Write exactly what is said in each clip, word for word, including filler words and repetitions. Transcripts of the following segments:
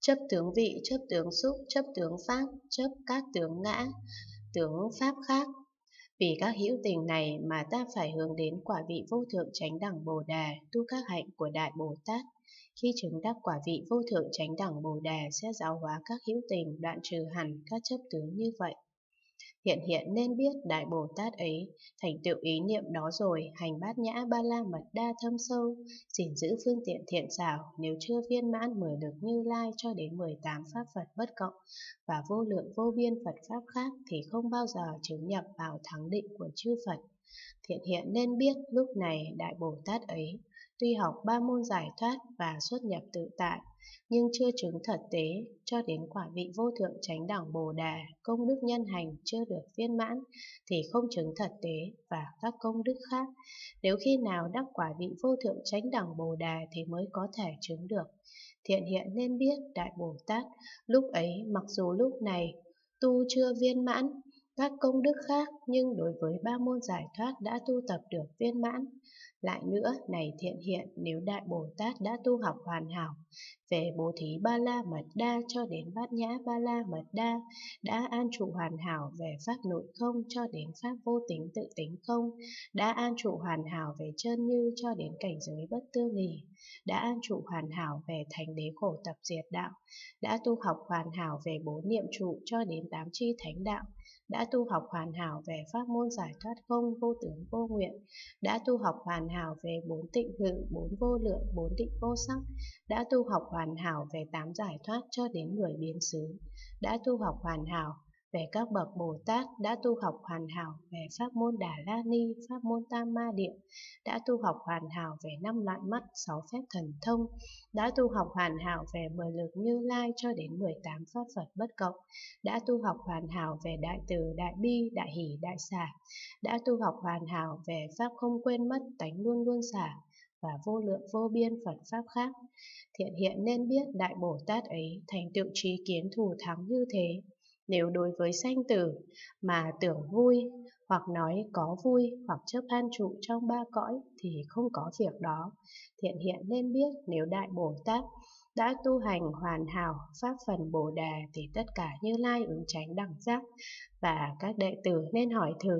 Chấp tướng vị, chấp tướng xúc, chấp tướng pháp, chấp các tướng ngã, tướng pháp khác. Vì các hữu tình này mà ta phải hướng đến quả vị vô thượng chánh đẳng Bồ Đề, tu các hạnh của Đại Bồ Tát. Khi chứng đắc quả vị vô thượng chánh đẳng Bồ Đề sẽ giáo hóa các hữu tình, đoạn trừ hẳn các chấp tướng như vậy. Hiện hiện nên biết Đại Bồ Tát ấy thành tựu ý niệm đó rồi, hành bát nhã ba la mật đa thâm sâu, gìn giữ phương tiện thiện xảo, nếu chưa viên mãn mười lực Như Lai cho đến mười tám pháp Phật bất cộng và vô lượng vô biên Phật pháp khác thì không bao giờ chứng nhập vào thắng định của chư Phật. Thiện hiện nên biết lúc này Đại Bồ Tát ấy tuy học ba môn giải thoát và xuất nhập tự tại, nhưng chưa chứng thật tế cho đến quả vị vô thượng chánh đẳng Bồ Đề, công đức nhân hành chưa được viên mãn thì không chứng thật tế và các công đức khác. Nếu khi nào đắc quả vị vô thượng chánh đẳng Bồ Đề thì mới có thể chứng được. Thiện hiện nên biết Đại Bồ Tát lúc ấy mặc dù lúc này tu chưa viên mãn các công đức khác, nhưng đối với ba môn giải thoát đã tu tập được viên mãn. Lại nữa, này thiện hiện, nếu Đại Bồ Tát đã tu học hoàn hảo về bố thí ba la mật đa cho đến bát nhã ba la mật đa, đã an trụ hoàn hảo về pháp nội không cho đến pháp vô tính tự tính không, đã an trụ hoàn hảo về chân như cho đến cảnh giới bất tương nghì, đã an trụ hoàn hảo về thành đế khổ tập diệt đạo, đã tu học hoàn hảo về bốn niệm trụ cho đến tám chi thánh đạo, đã tu học hoàn hảo về pháp môn giải thoát không vô tướng vô nguyện, đã tu học hoàn hảo về bốn tịnh ngự, bốn vô lượng, bốn định vô sắc, đã tu học hoàn hảo về tám giải thoát cho đến mười biến xứ, đã tu học hoàn hảo về các bậc Bồ Tát, đã tu học hoàn hảo về pháp môn Đà La Ni, pháp môn Tam Ma Địa, đã tu học hoàn hảo về năm loại mắt, sáu phép thần thông, đã tu học hoàn hảo về mười lực Như Lai cho đến mười tám pháp Phật bất cộng, đã tu học hoàn hảo về đại từ, đại bi, đại hỷ, đại xả, đã tu học hoàn hảo về pháp không quên mất, tánh luôn luôn xả và vô lượng vô biên Phật pháp khác. Thiện hiện nên biết Đại Bồ Tát ấy thành tựu trí kiến thù thắng như thế. Nếu đối với sanh tử mà tưởng vui, hoặc nói có vui, hoặc chấp an trụ trong ba cõi thì không có việc đó. Thiện hiện nên biết nếu Đại Bồ Tát đã tu hành hoàn hảo pháp phần Bồ Đề thì tất cả Như Lai ứng chánh đẳng giác và các đệ tử nên hỏi thử.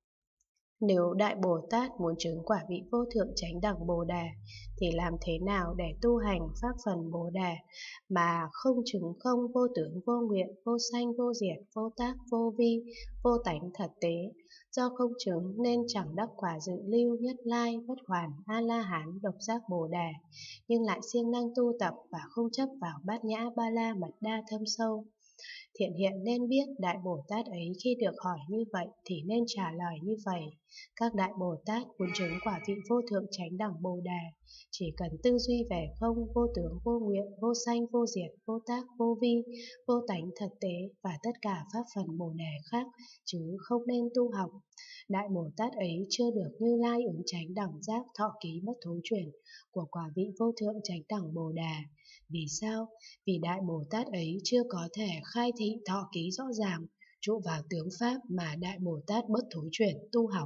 Nếu Đại Bồ Tát muốn chứng quả vị vô thượng chánh đẳng Bồ Đề thì làm thế nào để tu hành pháp phần Bồ Đề mà không chứng không vô tướng vô nguyện, vô sanh vô diệt, vô tác vô vi, vô tánh thật tế? Do không chứng nên chẳng đắc quả dự lưu, nhất lai, bất hoàn, A-la-hán, độc giác Bồ Đề, nhưng lại siêng năng tu tập và không chấp vào bát nhã ba la mật đa thâm sâu. Thiện hiện nên biết Đại Bồ Tát ấy khi được hỏi như vậy thì nên trả lời như vậy. Các Đại Bồ Tát muốn chứng quả vị vô thượng chánh đẳng Bồ Đề chỉ cần tư duy về không, vô tướng vô nguyện, vô sanh vô diệt, vô tác vô vi, vô tánh thật tế và tất cả pháp phần Bồ Đề khác, chứ không nên tu học. Đại Bồ Tát ấy chưa được Như Lai ứng chánh đẳng giác thọ ký bất thối chuyển của quả vị vô thượng chánh đẳng Bồ Đề. Vì sao? Vì Đại Bồ Tát ấy chưa có thể khai thị thọ ký rõ ràng, trụ vào tướng pháp mà Đại Bồ Tát bất thối chuyển tu học.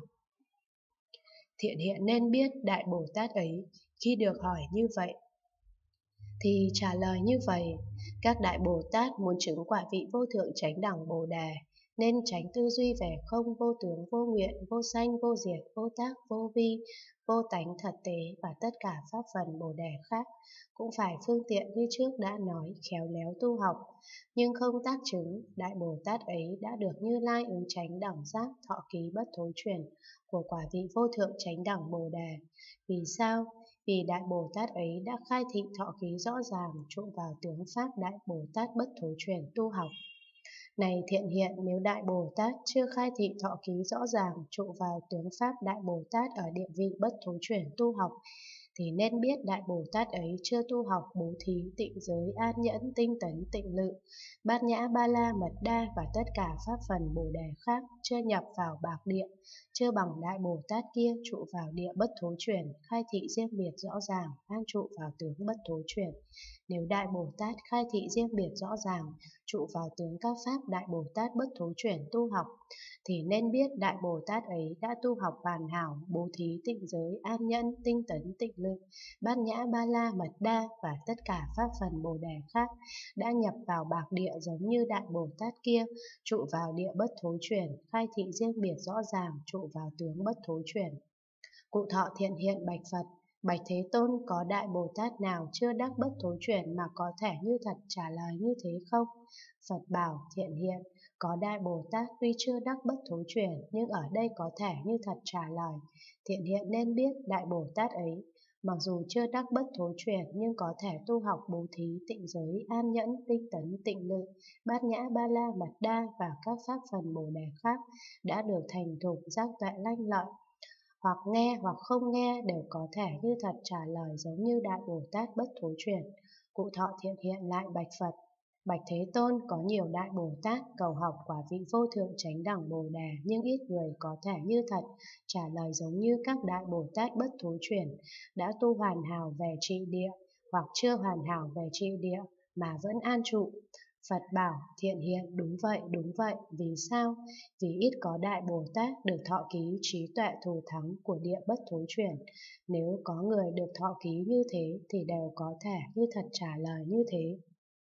Thiện hiện nên biết Đại Bồ Tát ấy khi được hỏi như vậy thì trả lời như vậy. Các Đại Bồ Tát muốn chứng quả vị vô thượng chánh đẳng Bồ Đề nên tránh tư duy về không, vô tướng vô nguyện, vô sanh vô diệt, vô tác vô vi, vô tánh thật tế và tất cả pháp phần Bồ Đề khác, cũng phải phương tiện như trước đã nói, khéo léo tu học, nhưng không tác chứng. Đại Bồ Tát ấy đã được Như Lai ứng chánh đẳng giác thọ ký bất thối chuyển của quả vị vô thượng chánh đẳng Bồ Đề. Vì sao? Vì Đại Bồ Tát ấy đã khai thị thọ ký rõ ràng, trụ vào tướng pháp Đại Bồ Tát bất thối chuyển tu học. Này thiện hiện, nếu Đại Bồ Tát chưa khai thị thọ ký rõ ràng, trụ vào tướng pháp Đại Bồ Tát ở địa vị bất thối chuyển tu học, thì nên biết Đại Bồ Tát ấy chưa tu học bố thí, tịnh giới, an nhẫn, tinh tấn, tịnh lự, bát nhã ba la mật đa và tất cả pháp phần Bồ Đề khác, chưa nhập vào bạc địa, chưa bằng Đại Bồ Tát kia trụ vào địa bất thối chuyển, khai thị riêng biệt rõ ràng, an trụ vào tướng bất thối chuyển. Nếu Đại Bồ Tát khai thị riêng biệt rõ ràng, trụ vào tướng các pháp Đại Bồ Tát bất thối chuyển tu học, thì nên biết Đại Bồ Tát ấy đã tu học hoàn hảo, bố thí tịnh giới, an nhẫn, tinh tấn, tịnh lực, bát nhã ba la mật đa và tất cả pháp phần Bồ đề khác, đã nhập vào bạc địa giống như Đại Bồ Tát kia, trụ vào địa bất thối chuyển, khai thị riêng biệt rõ ràng, trụ vào tướng bất thối chuyển. Cụ thọ thiện hiện bạch Phật: Bạch Thế Tôn, có Đại Bồ Tát nào chưa đắc bất thối chuyển mà có thể như thật trả lời như thế không? Phật bảo: Thiện hiện, có Đại Bồ Tát tuy chưa đắc bất thối chuyển, nhưng ở đây có thể như thật trả lời. Thiện hiện nên biết Đại Bồ Tát ấy, mặc dù chưa đắc bất thối chuyển, nhưng có thể tu học bố thí, tịnh giới, an nhẫn, tinh tấn, tịnh lực, bát nhã ba la mật đa và các pháp phần Bồ đề khác, đã được thành thục giác tuệ lanh lợi, hoặc nghe hoặc không nghe đều có thể như thật trả lời giống như Đại Bồ Tát bất thối chuyển. Cụ thọ thiện hiện lại bạch Phật: Bạch Thế Tôn, có nhiều Đại Bồ Tát cầu học quả vị vô thượng chánh đẳng Bồ đề, nhưng ít người có thể như thật trả lời giống như các Đại Bồ Tát bất thối chuyển, đã tu hoàn hảo về trị địa, hoặc chưa hoàn hảo về trị địa mà vẫn an trụ. Phật bảo: Thiện hiện, đúng vậy, đúng vậy. Vì sao? Vì ít có Đại Bồ Tát được thọ ký trí tuệ thù thắng của địa bất thối chuyển. Nếu có người được thọ ký như thế thì đều có thể như thật trả lời như thế.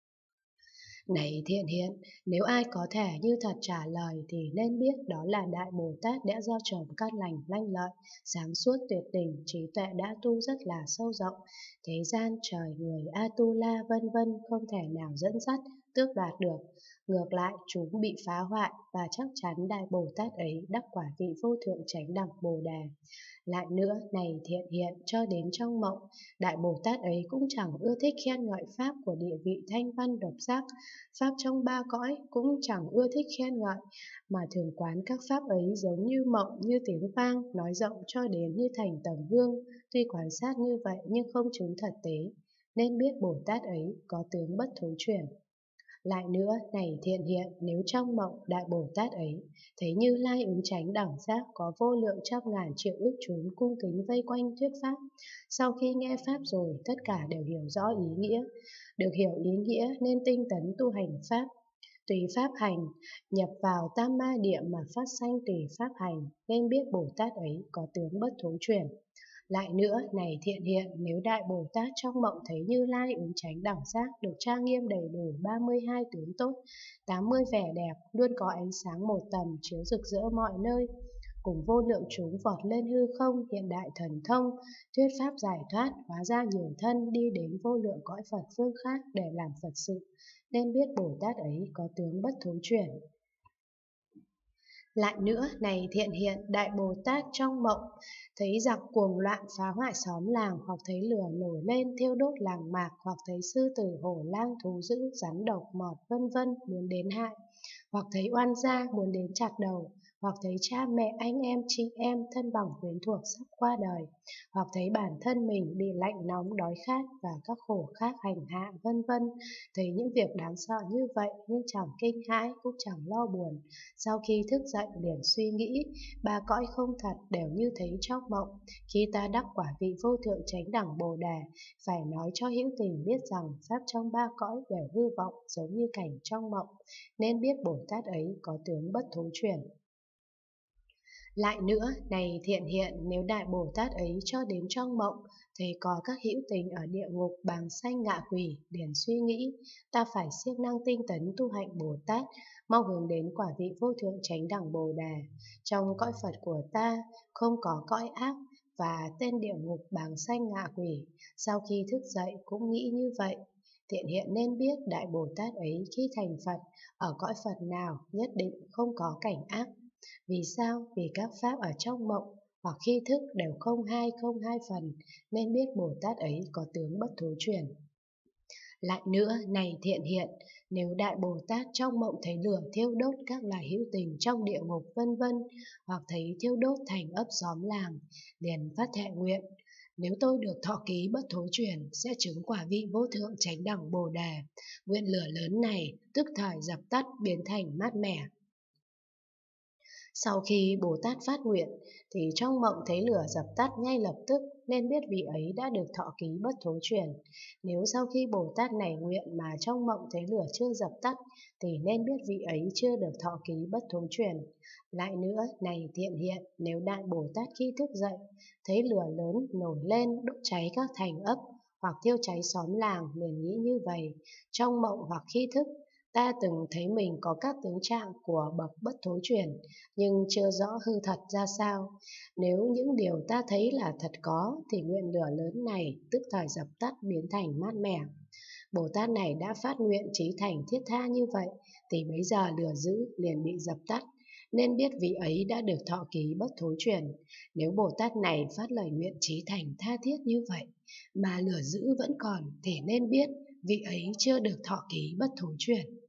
Này thiện hiện, nếu ai có thể như thật trả lời thì nên biết đó là Đại Bồ Tát đã gieo trồng căn lành lanh lợi, sáng suốt tuyệt tình, trí tuệ đã tu rất là sâu rộng. Thế gian trời người Atula vân vân không thể nào dẫn dắt, tước đoạt được. Ngược lại, chúng bị phá hoại và chắc chắn Đại Bồ Tát ấy đắc quả vị vô thượng chánh đẳng Bồ đề. Lại nữa, này thiện hiện, cho đến trong mộng, Đại Bồ Tát ấy cũng chẳng ưa thích khen ngợi pháp của địa vị thanh văn độc giác, pháp trong ba cõi cũng chẳng ưa thích khen ngợi, mà thường quán các pháp ấy giống như mộng, như tiếng vang, nói rộng cho đến như thành tầng gương. Tuy quan sát như vậy nhưng không chứng thật tế, nên biết Bồ Tát ấy có tướng bất thối chuyển. Lại nữa, này thiện hiện, nếu trong mộng Đại Bồ Tát ấy thấy Như Lai ứng chánh đẳng giác có vô lượng trăm ngàn triệu ức chúng cung kính vây quanh thuyết pháp, sau khi nghe pháp rồi tất cả đều hiểu rõ ý nghĩa, được hiểu ý nghĩa nên tinh tấn tu hành pháp, tùy pháp hành, nhập vào tam ma địa mà phát sanh tùy pháp hành, nên biết Bồ Tát ấy có tướng bất thối chuyển. Lại nữa, này thiện hiện, nếu Đại Bồ Tát trong mộng thấy Như Lai ứng chánh đẳng giác được trang nghiêm đầy đủ ba mươi hai tướng tốt, tám mươi vẻ đẹp, luôn có ánh sáng một tầm chiếu rực rỡ mọi nơi, cùng vô lượng chúng vọt lên hư không, hiện đại thần thông, thuyết pháp giải thoát, hóa ra nhiều thân đi đến vô lượng cõi Phật phương khác để làm Phật sự, nên biết Bồ Tát ấy có tướng bất thối chuyển. Lại nữa, này thiện hiện, Đại Bồ Tát trong mộng thấy giặc cuồng loạn phá hoại xóm làng, hoặc thấy lửa nổi lên thiêu đốt làng mạc, hoặc thấy sư tử hổ lang thú dữ rắn độc mọt vân vân muốn đến hại, hoặc thấy oan gia muốn đến chặt đầu, hoặc thấy cha mẹ anh em chị em thân bằng quyến thuộc sắp qua đời, hoặc thấy bản thân mình bị lạnh nóng đói khát và các khổ khác hành hạ vân vân. Thấy những việc đáng sợ như vậy nhưng chẳng kinh hãi cũng chẳng lo buồn, sau khi thức dậy liền suy nghĩ ba cõi không thật đều như thấy trong mộng. Khi ta đắc quả vị vô thượng chánh đẳng Bồ đề, phải nói cho hữu tình biết rằng pháp trong ba cõi đều hư vọng giống như cảnh trong mộng, nên biết Bồ Tát ấy có tướng bất thối chuyển. Lại nữa, này thiện hiện, nếu Đại Bồ Tát ấy cho đến trong mộng thấy có các hữu tình ở địa ngục bàng sanh ngạ quỷ, liền suy nghĩ ta phải siêng năng tinh tấn tu hạnh Bồ Tát, mong hướng đến quả vị vô thượng chánh đẳng Bồ đề. Trong cõi Phật của ta không có cõi ác và tên địa ngục bàng sanh ngạ quỷ. Sau khi thức dậy cũng nghĩ như vậy. Thiện hiện nên biết Đại Bồ Tát ấy khi thành Phật ở cõi Phật nào nhất định không có cảnh ác. Vì sao? Vì các pháp ở trong mộng hoặc khi thức đều không hai không hai phần, nên biết Bồ Tát ấy có tướng bất thối chuyển. Lại nữa, này thiện hiện, nếu Đại Bồ Tát trong mộng thấy lửa thiêu đốt các loài hữu tình trong địa ngục vân vân, hoặc thấy thiêu đốt thành ấp xóm làng, liền phát thệ nguyện: nếu tôi được thọ ký bất thối chuyển, sẽ chứng quả vị vô thượng chánh đẳng Bồ đề. Nguyện lửa lớn này tức thời dập tắt, biến thành mát mẻ. Sau khi Bồ Tát phát nguyện, thì trong mộng thấy lửa dập tắt ngay lập tức, nên biết vị ấy đã được thọ ký bất thối chuyển. Nếu sau khi Bồ Tát này nguyện mà trong mộng thấy lửa chưa dập tắt, thì nên biết vị ấy chưa được thọ ký bất thối chuyển. Lại nữa, này thiện hiện, nếu Đại Bồ Tát khi thức dậy, thấy lửa lớn nổi lên đốt cháy các thành ấp, hoặc thiêu cháy xóm làng, liền nghĩ như vậy: trong mộng hoặc khi thức, ta từng thấy mình có các tướng trạng của bậc bất thối chuyển, nhưng chưa rõ hư thật ra sao. Nếu những điều ta thấy là thật có, thì nguyện lửa lớn này tức thời dập tắt, biến thành mát mẻ. Bồ Tát này đã phát nguyện chí thành thiết tha như vậy, thì bấy giờ lửa dữ liền bị dập tắt, nên biết vị ấy đã được thọ ký bất thối chuyển. Nếu Bồ Tát này phát lời nguyện chí thành tha thiết như vậy, mà lửa dữ vẫn còn, thì nên biết vị ấy chưa được thọ ký bất thối chuyển.